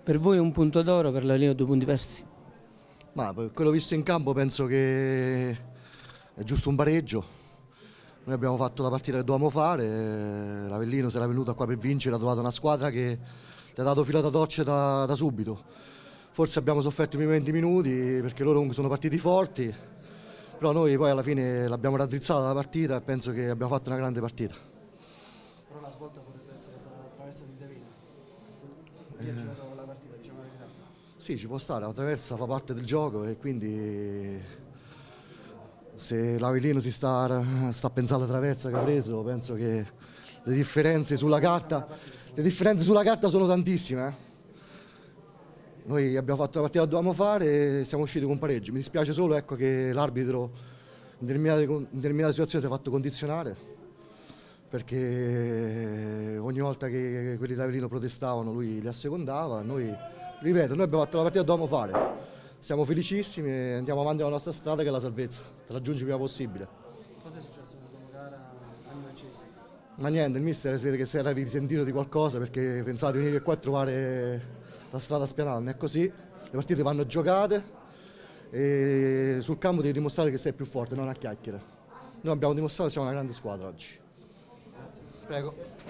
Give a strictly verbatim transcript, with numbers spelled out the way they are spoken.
Per voi è un punto d'oro, per l'Avelino due punti persi? Ma per quello visto in campo penso che è giusto un pareggio. Noi abbiamo fatto la partita che dovevamo fare, l'Avellino si era venuto qua per vincere, ha trovato una squadra che gli ha dato filo da torce da, da subito. Forse abbiamo sofferto i primi venti minuti perché loro comunque sono partiti forti, però noi poi alla fine l'abbiamo raddrizzata la partita e penso che abbiamo fatto una grande partita. Però la svolta potrebbe essere stata la traversa di Davino. Chi ha giocato la partita, diciamo la verità. Sì, ci può stare, la traversa fa parte del gioco e quindi se l'Avellino si sta, sta pensando alla traversa che ha preso, penso che le differenze sulla carta, le differenze sulla carta sono tantissime. Eh? Noi abbiamo fatto la partita che dovevamo fare e siamo usciti con un pareggio. Mi dispiace solo ecco, che l'arbitro in determinate, in determinate situazioni si è fatto condizionare, perché ogni volta che quelli di Avellino protestavano lui li assecondava. Noi, ripeto, noi abbiamo fatto la partita che dovevamo fare, siamo felicissimi e andiamo avanti alla nostra strada che è la salvezza, per raggiungere il prima possibile. Cosa è successo nella prima gara a Nocesi? Ma niente, il mister si vede che si era risentito di qualcosa perché pensava di venire qua a trovare la strada spianata, non è così, le partite vanno giocate e sul campo devi dimostrare che sei più forte, non a chiacchiere. Noi abbiamo dimostrato che siamo una grande squadra oggi. Grazie. Prego.